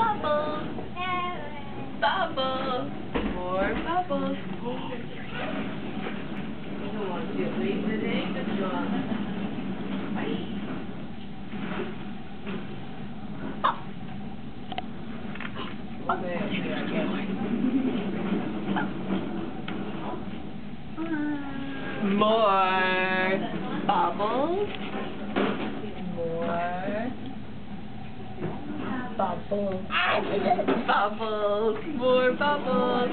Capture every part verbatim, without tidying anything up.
Bubbles. Bubbles. More bubbles. You don't want to leave today, good job. More bubbles. More bubbles. Bubbles. More bubbles.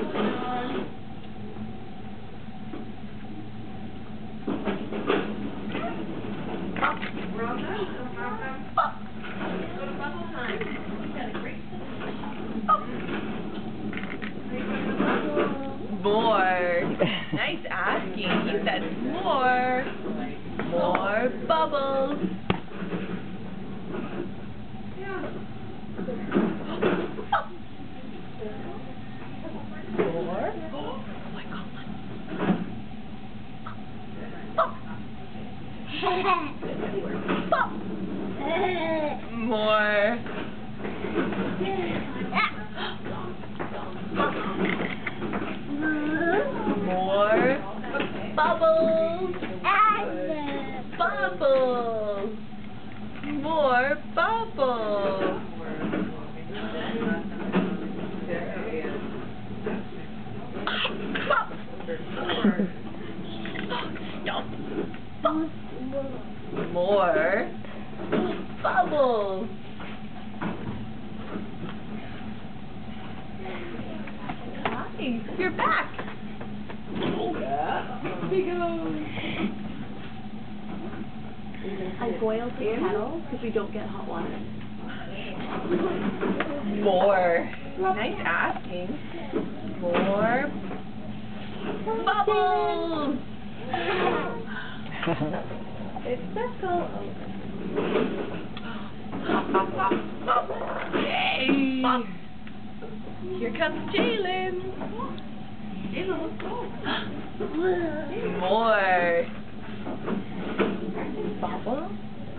We're all done. Go to bubble time. You got a great More. Nice asking. He said more. More bubbles. More. Oh my God. More. More bubbles. Bubbles. More bubbles. Stop. More bubbles. Hi, you're back. Yeah. Here we go. I boiled the kettle because we don't get hot water. More. Nice asking. More bubbles. It's circle. Yay! Here comes Jalen. Jalen, let's go. More bubbles.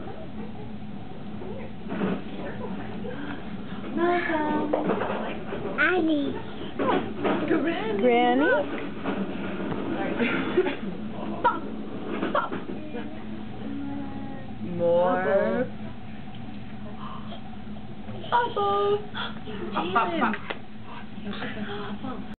Welcome. Annie. Granny. Granny. Pop. Pop. More bubbles. Pop, pop, pop.